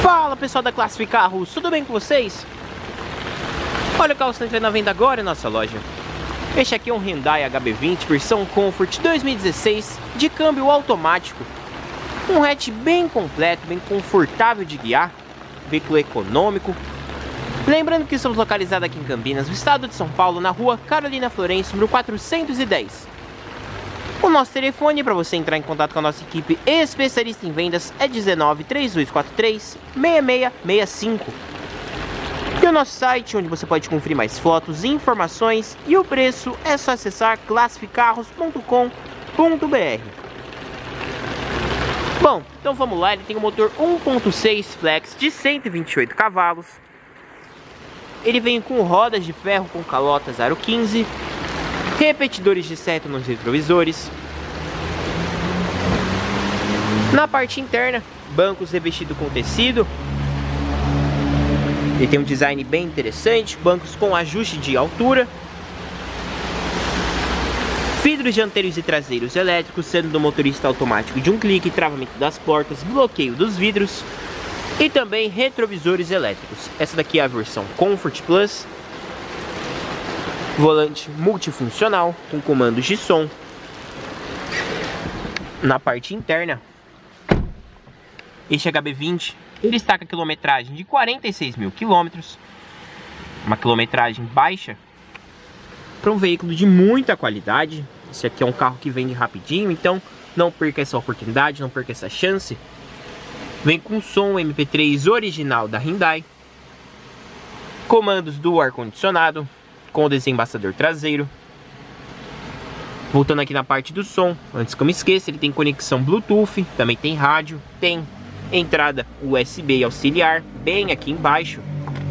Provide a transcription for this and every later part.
Fala pessoal da Classifica Carros, tudo bem com vocês? Olha o carro que está entrando à venda agora em nossa loja. Este aqui é um Hyundai HB20 versão Comfort 2016 de câmbio automático. Um hatch bem completo, bem confortável de guiar, veículo econômico. Lembrando que estamos localizados aqui em Campinas, no estado de São Paulo, na rua Carolina Florence, número 410. O nosso telefone para você entrar em contato com a nossa equipe especialista em vendas é 19 3243 6665. E o nosso site, onde você pode conferir mais fotos, informações e o preço, é só acessar classificarros.com.br. Bom, então vamos lá, ele tem um motor 1.6 flex de 128 cavalos. Ele vem com rodas de ferro com calotas aro 15, repetidores de seta nos retrovisores. Na parte interna, bancos revestidos com tecido. Ele tem um design bem interessante, bancos com ajuste de altura. Vidros dianteiros e traseiros elétricos, sendo do motorista automático de um clique, travamento das portas, bloqueio dos vidros. E também retrovisores elétricos. Essa daqui é a versão Comfort Plus. Volante multifuncional com comandos de som. Na parte interna, este HB20 ele está com a quilometragem de 46 mil quilômetros. Uma quilometragem baixa para um veículo de muita qualidade. Esse aqui é um carro que vende rapidinho, então não perca essa oportunidade, não perca essa chance. Vem com som MP3 original da Hyundai, comandos do ar-condicionado, com o desembaçador traseiro. Voltando aqui na parte do som, antes que eu me esqueça, ele tem conexão Bluetooth, também tem rádio, tem entrada USB auxiliar, bem aqui embaixo.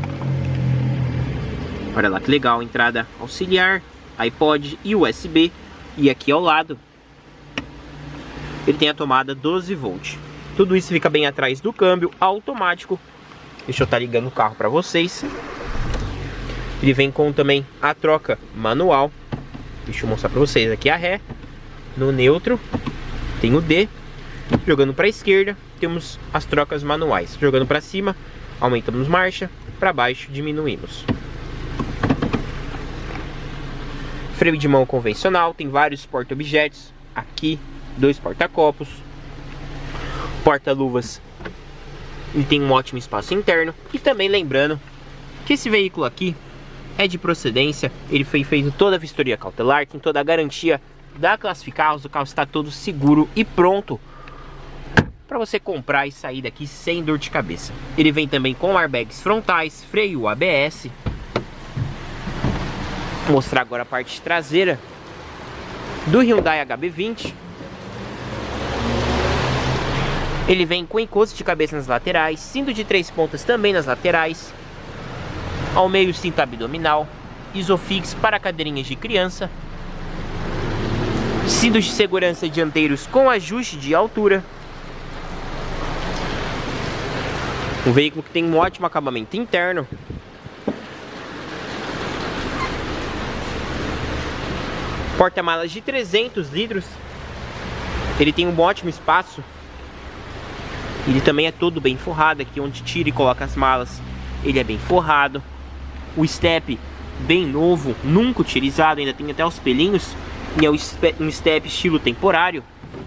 Olha lá que legal, entrada auxiliar, iPod e USB. E aqui ao lado, ele tem a tomada 12 volt. Tudo isso fica bem atrás do câmbio automático. Deixa eu estar ligando o carro para vocês. Ele vem com também a troca manual. Deixa eu mostrar para vocês. Aqui a ré. No neutro tem o D. Jogando para a esquerda temos as trocas manuais. Jogando para cima aumentamos marcha. Para baixo diminuímos. Freio de mão convencional. Tem vários porta-objetos. Aqui 2 porta-copos. Porta-luvas. Ele tem um ótimo espaço interno. E também lembrando que esse veículo aqui é de procedência. Ele foi feito toda a vistoria cautelar, tem toda a garantia da Classifica Carros. O carro está todo seguro e pronto para você comprar e sair daqui sem dor de cabeça. Ele vem também com airbags frontais, freio ABS. Vou mostrar agora a parte traseira do Hyundai HB20. Ele vem com encosto de cabeça nas laterais, cinto de 3 pontas também nas laterais. Ao meio, cinto abdominal, Isofix para cadeirinhas de criança. Cintos de segurança dianteiros com ajuste de altura. Um veículo que tem um ótimo acabamento interno. Porta-malas de 300 litros. Ele tem um ótimo espaço. Ele também é todo bem forrado. Aqui onde tira e coloca as malas, ele é bem forrado. O step bem novo, nunca utilizado, ainda tem até os pelinhos. E é um step estilo temporário.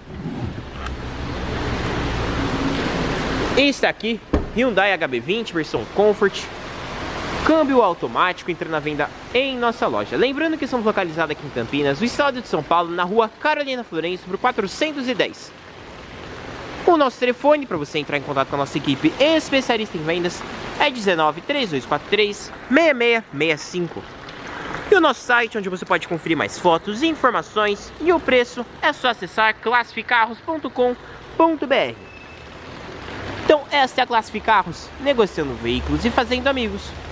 Este aqui, Hyundai HB20 versão Comfort, câmbio automático, entrando à venda em nossa loja. Lembrando que estamos localizados aqui em Campinas, no estado de São Paulo, na rua Carolina Florence, número 410. O nosso telefone para você entrar em contato com a nossa equipe especialista em vendas é 19 3243 6665. E o nosso site, onde você pode conferir mais fotos, informações e o preço, é só acessar classificarros.com.br. Então esta é a Classifica Carros, negociando veículos e fazendo amigos.